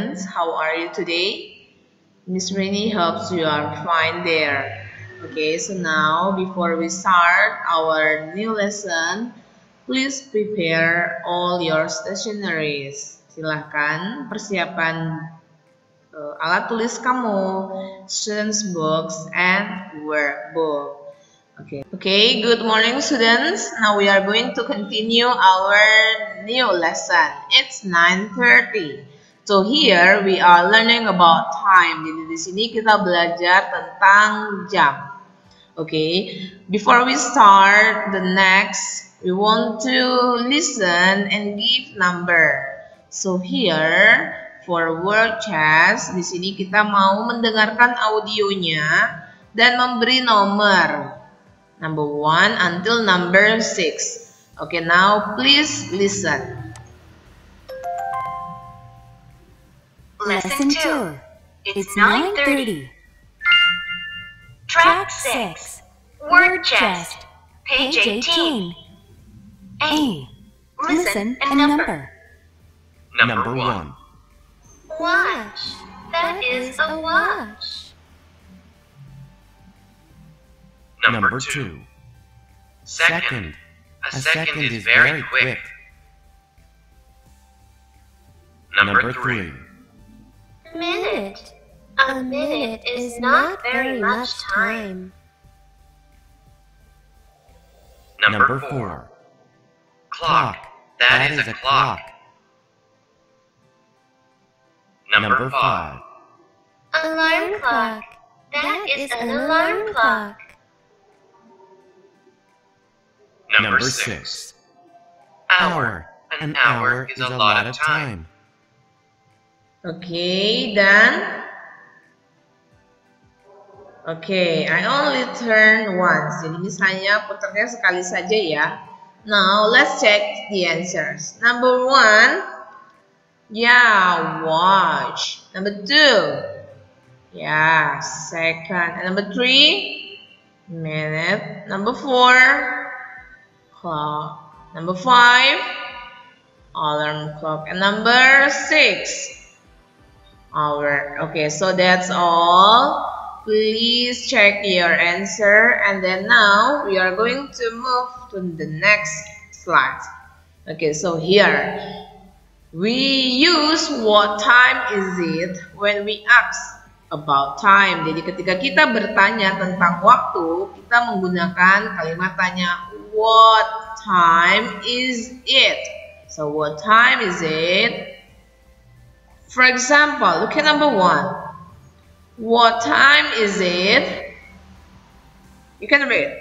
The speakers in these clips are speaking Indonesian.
How are you today? Miss Rainey hopes you are fine there. Okay, so now before we start our new lesson, please prepare all your stationeries. Silahkan persiapan alat tulis kamu, students books and workbook. Okay, good morning students. Now we are going to continue our new lesson. It's 9:30. So here we are learning about time. Jadi di sini kita belajar tentang jam. Okay, before we start the next, we want to listen and give number. So here for word chess, di sini kita mau mendengarkan audionya dan memberi nomor. Number 1 until number 6. Okay, now please listen. Lesson 2. It's 9:30. Track 6. Word chest. Page 18. A. Listen and number. Number 1. Watch. That is a watch. Number 2. Second. A second is very quick. Number 3. Minute. A minute is not very much time. Number 4. Clock. That is a clock. Number 5. Alarm clock. That is an alarm clock. Number 6. Hour. An hour is a lot of time. Okay, done? Okay, I only turn once. Jadi misalnya putarnya sekali saja ya. Now, let's check the answers. Number 1, yeah, watch. Number 2, yeah, second. And number 3, minute. Number 4, clock. Number 5, alarm clock. And number 6, hour. Okay, so that's all. Please check your answer, and then now we are going to move to the next slide. Okay, so here we use what time is it when we ask about time. Jadi ketika kita bertanya tentang waktu, kita menggunakan kalimat tanya what time is it. So what time is it? For example, look at number 1. What time is it? You can read.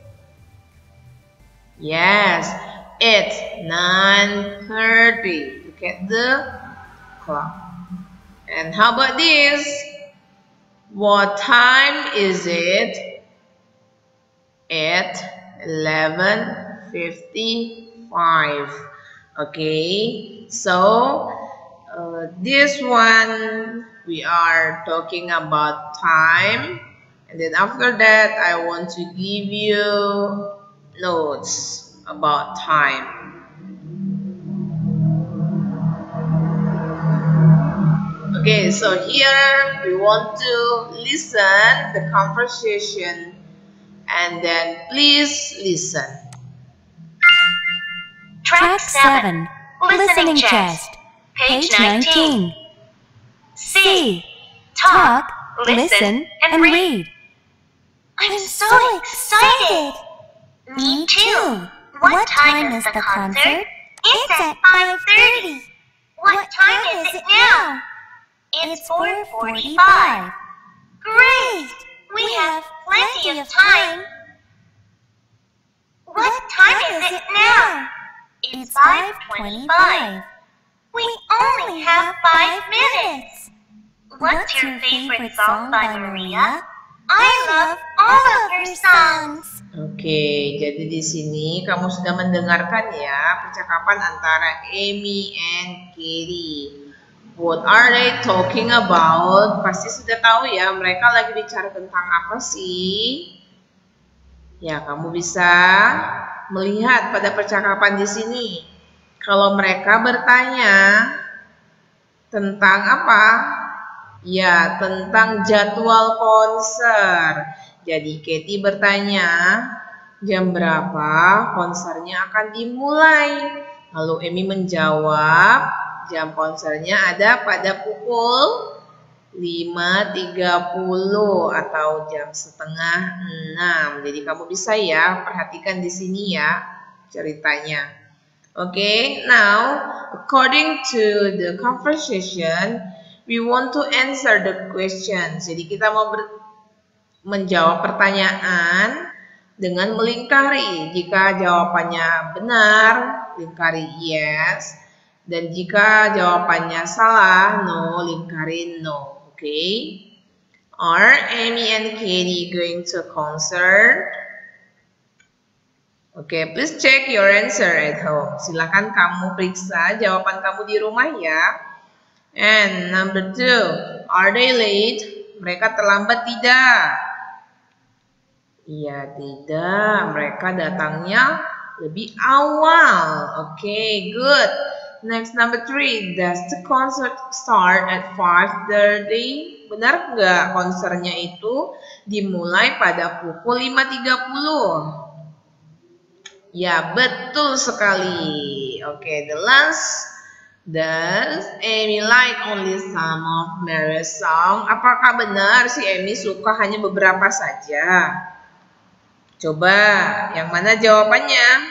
Yes, it's 9:30. Look at the clock. And how about this? What time is it? At 11:55. Okay, so this one we are talking about time, and then after that I want to give you notes about time. Okay, so here we want to listen the conversation, and then please listen. Track 7. Listening chest. Page 19. C. Talk, listen, and read. I'm so excited. Me too. What time is the concert? It's at 5:30. What time is it now? It's 4:45. Great! We have plenty of time. What time is it now? It's 5:25. We only have 5 minutes. What's your favorite song by Maria? I love all of her songs. Oke, jadi di sini kamu sudah mendengarkan ya percakapan antara Amy and Katie. What are they talking about? Pasti sudah tahu ya, mereka lagi bicara tentang apa sih? Ya, kamu bisa melihat pada percakapan di sini. Kalau mereka bertanya Tentang apa? Ya, tentang jadwal konser. Jadi Katie bertanya, jam berapa konsernya akan dimulai? Lalu Amy menjawab, jam konsernya ada pada pukul 5.30 atau jam setengah 6. Jadi kamu bisa ya perhatikan di sini ya ceritanya. Okay, now according to the conversation, we want to answer the questions. Jadi kita mau menjawab pertanyaan dengan melingkari. Jika jawabannya benar, lingkari yes. Dan jika jawabannya salah, no, lingkari no. Okay? Are Amy and Katie going to concert? Okay, please check your answer at home. Silakan kamu periksa jawaban kamu di rumah ya. And number 2, are they late? Mereka terlambat tidak? Iya, tidak. Mereka datangnya lebih awal. Okay, good. Next, number 3. Does the concert start at 5:30? Benar nggak konsernya itu dimulai pada pukul 5.30? Ya, betul sekali. Okay, the last. Does Amy like only some of Mary's song? Apakah benar si Amy suka hanya beberapa saja? Coba, yang mana jawabannya?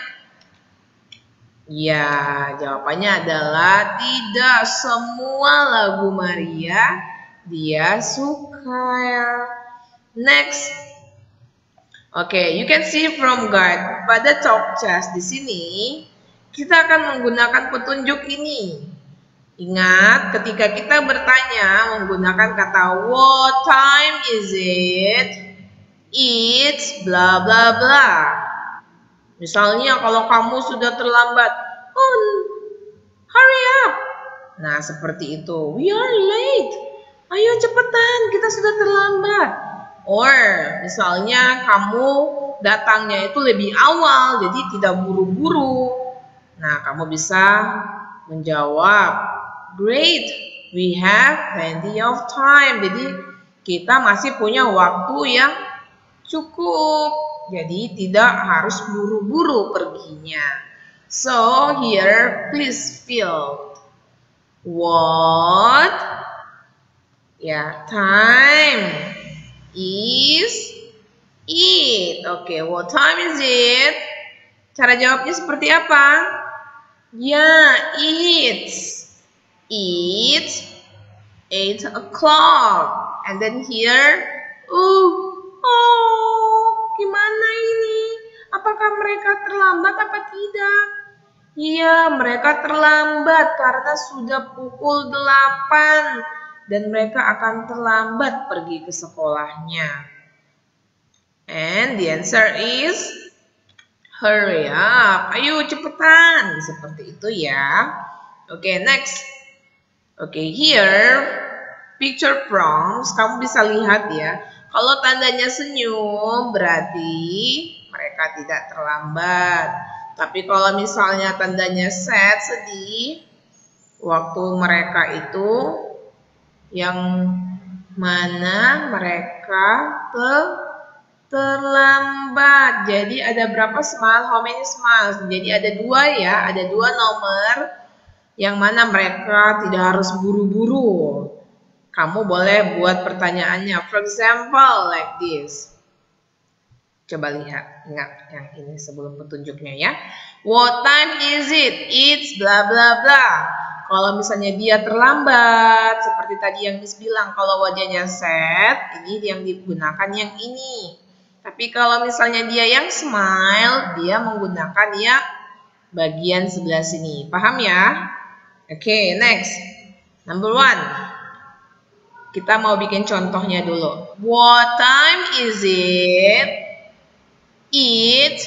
Ya, jawabannya adalah tidak semua lagu Maria dia suka. Next. Okay, you can see from guide pada talk chest di sini. Kita akan menggunakan petunjuk ini. Ingat, ketika kita bertanya menggunakan kata what time is it? It's bla bla bla. Misalnya kalau kamu sudah terlambat, oh, hurry up. Nah, seperti itu. We are late. Ayo cepetan, kita sudah terlambat. Or misalnya kamu datangnya itu lebih awal, jadi tidak buru-buru. Nah, kamu bisa menjawab, great, we have plenty of time. Jadi, kita masih punya waktu yang cukup. Jadi, tidak harus buru-buru perginya. So, here, please fill. What? Ya, time is it. Oke, what time is it? Cara jawabnya seperti apa? Ya, it's 8 o'clock. And then here, gimana ini? Apakah mereka terlambat apa tidak? Iya, mereka terlambat karena sudah pukul 8 dan mereka akan terlambat pergi ke sekolahnya. And the answer is hurry up. Ayo cepetan. Seperti itu ya. Oke, next. Oke, here picture prompts. Kamu bisa lihat ya. Kalau tandanya senyum berarti mereka tidak terlambat. Tapi kalau misalnya tandanya sad, sedih, waktu mereka itu yang mana mereka terlambat. Jadi ada berapa smile? How many smiles? Jadi ada 2 ya, ada 2 nomor yang mana mereka tidak harus buru-buru. Kamu boleh buat pertanyaannya. For example, like this. Coba lihat, ingat yang ini sebelum petunjuknya ya. What time is it? It's bla bla bla. Kalau misalnya dia terlambat, seperti tadi yang Miss bilang, kalau wajahnya sad, ini yang digunakan yang ini. Tapi kalau misalnya dia yang smile, dia menggunakan yang bagian sebelah sini. Paham ya? Oke, next. Number 1. Kita mau bikin contohnya dulu. What time is it? It's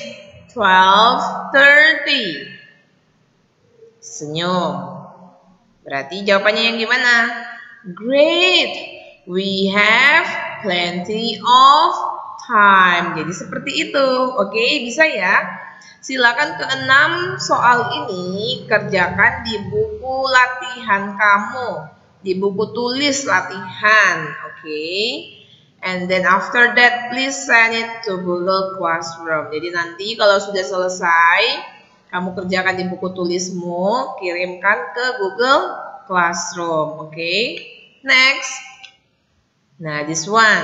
12:30. Senyum. Berarti jawabannya yang gimana? Great. We have plenty of time. Jadi seperti itu. Oke, bisa ya? Silakan ke-6 soal ini kerjakan di buku latihan kamu. di buku tulis latihan, oke? And then after that, please send it to Google Classroom. Jadi nanti kalau sudah selesai, kamu kerjakan di buku tulismu, kirimkan ke Google Classroom, oke? Next. Nah, this one.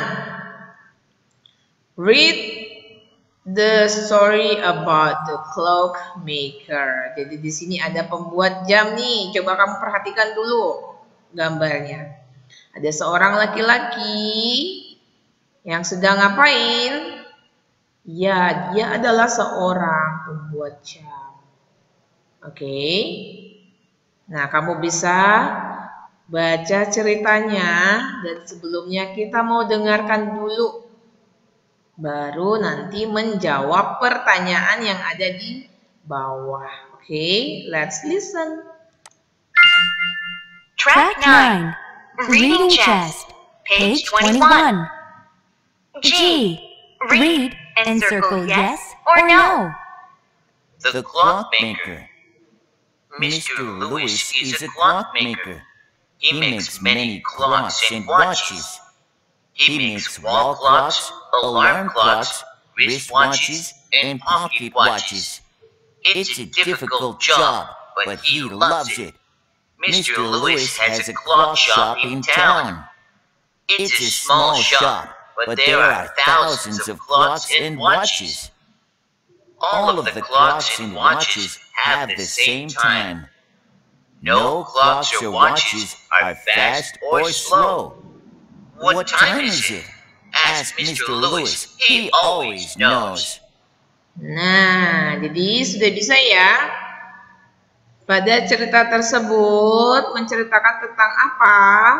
Read the story about the clockmaker. Jadi di sini ada pembuat jam nih. Coba kamu perhatikan dulu gambarnya. Ada seorang laki-laki yang sedang ngapain? Ya, dia adalah seorang pembuat jam. Oke. Nah, kamu bisa baca ceritanya dan sebelumnya kita mau dengarkan dulu. Baru nanti menjawab pertanyaan yang ada di bawah. Oke, let's listen. Track 9. Reading chest. Page 21. G. Read and circle yes or no. The clockmaker. Mr. Lewis is a clockmaker. He makes many clocks and watches. He makes wall clocks, alarm clocks, wristwatches, and pocket watches. It's a difficult job, but he loves it. Mr. Lewis has a clock shop in town. It's a small shop, but there are thousands of clocks and watches. All of the clocks and watches have the same time. No clocks or watches are fast or slow. What time is it? Ask Mr. Lewis. He always knows. Nah, jadi sudah bisa ya. Pada cerita tersebut menceritakan tentang apa?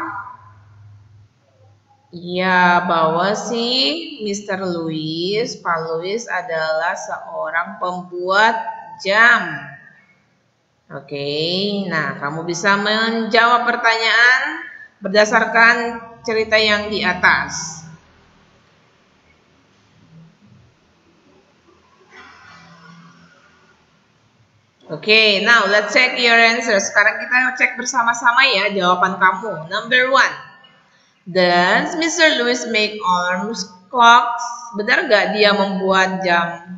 Ya, bahwa si Mr. Lewis, Pak Lewis adalah seorang pembuat jam. Oke, nah kamu bisa menjawab pertanyaan berdasarkan cerita yang di atas. Oke, now let's check your answer. Sekarang kita cek bersama-sama ya jawaban kamu. Number 1. Does Mr. Lewis make alarm clocks? Benar gak dia membuat jam?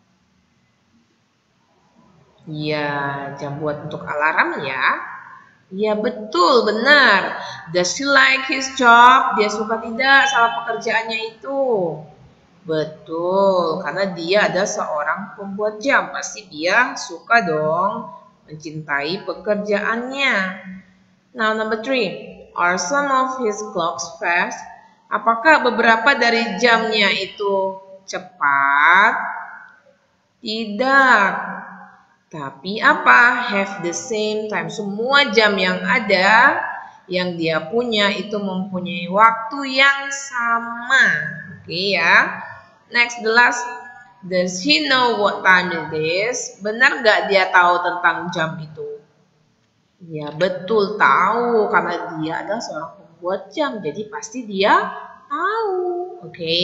Ya, jam buat untuk alarm ya. Ya betul, benar. Does he like his job? Dia suka tidak sama pekerjaannya itu? Betul, karena dia ada seorang pembuat jam. Pasti dia suka dong, mencintai pekerjaannya. Now number 3. Are some of his clocks fast? Apakah beberapa dari jamnya itu cepat? Tidak. Tapi apa? Have the same time. Semua jam yang ada, yang dia punya itu mempunyai waktu yang sama. Oke ya. Next, the last. Does he know what time it is? Benar gak dia tahu tentang jam itu? Ya betul, tahu. Karena dia adalah seorang pembuat jam. Jadi pasti dia tahu. Oke.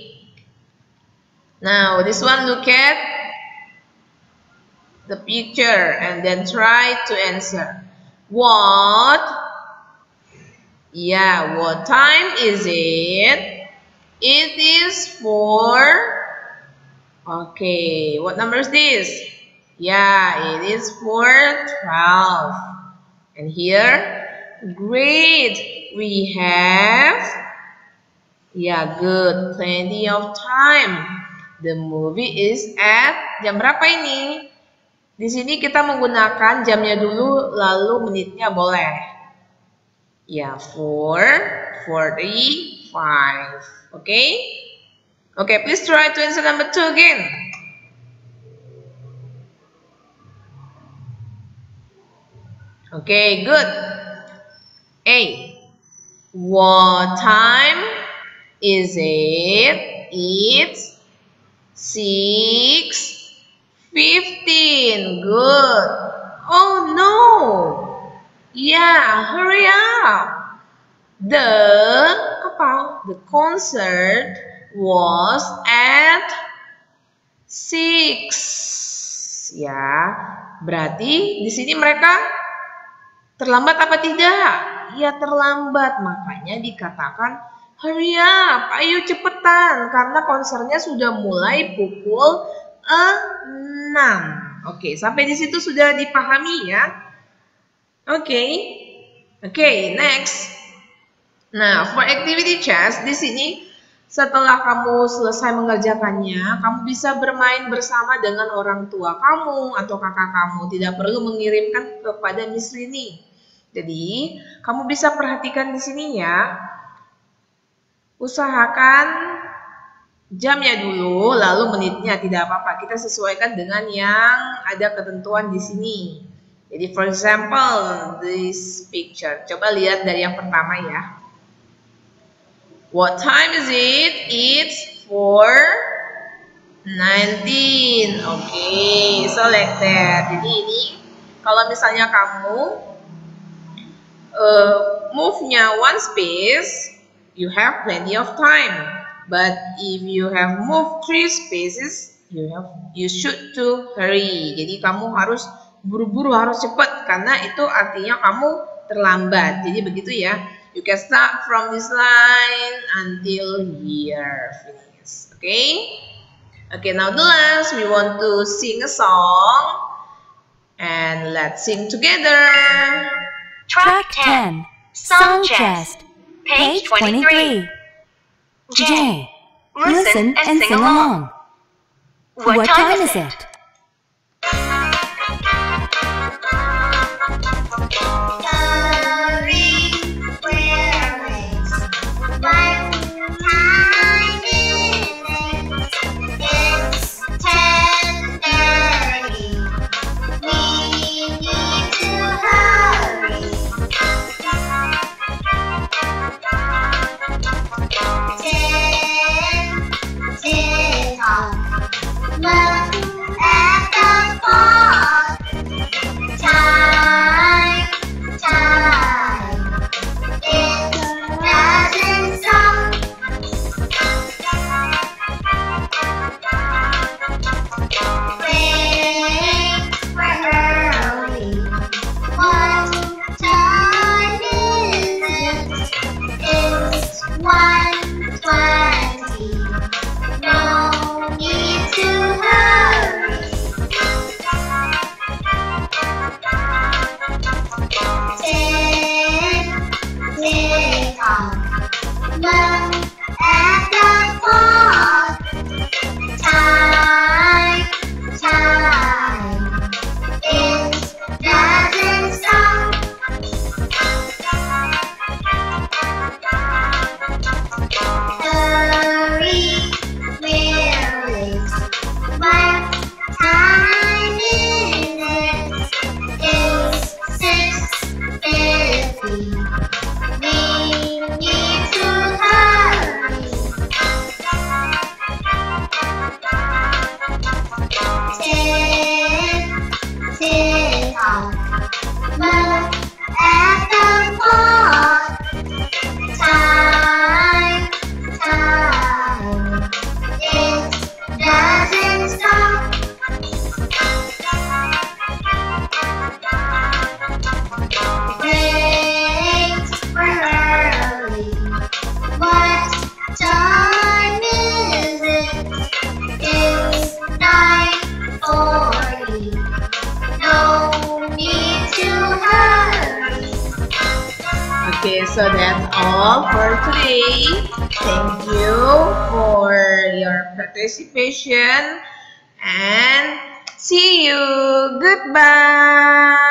Now, this one, look at the picture and then try to answer. What? Yeah, what time is it? It is 4. Okay, what number is this? Yeah, it is 4:12. And here, great. We have, yeah, good, plenty of time. The movie is at, jam berapa ini? Di sini kita menggunakan jamnya dulu, lalu menitnya boleh. Ya, 4:45. Oke? Oke, please try to answer number 2 again. Oke, good. A. What time is it? It's 6:15. Good. Oh no. Yeah, hurry up. The concert was at 6. Ya, berarti di sini mereka Terlambat apa tidak? Ya terlambat, makanya dikatakan hurry up, ayo cepetan, karena konsernya sudah mulai pukul 6. Oke, sampai di situ sudah dipahami ya? Oke, next. Nah, for activity chess di sini setelah kamu selesai mengerjakannya, kamu bisa bermain bersama dengan orang tua kamu atau kakak kamu. Tidak perlu mengirimkan kepada Miss Rini. Jadi, kamu bisa perhatikan di sini ya. Usahakan jamnya dulu, lalu menitnya tidak apa-apa. Kita sesuaikan dengan yang ada ketentuan di sini. Jadi, for example, this picture. Coba lihat dari yang pertama ya. What time is it? It's 4:19. Oke, so like that. Jadi ini kalau misalnya kamu move-nya one space, you have plenty of time. But if you have moved 3 spaces, you should to hurry. Jadi kamu harus buru-buru, harus cepat karena itu artinya kamu terlambat. Jadi begitu ya. You can start from this line until here, finish. Okay, now the last, we want to sing a song. And let's sing together. Track 10, Song Chest, page 23. J, listen and sing along. What time is it? Okay, so that's all for today. Thank you for your participation and see you. Goodbye.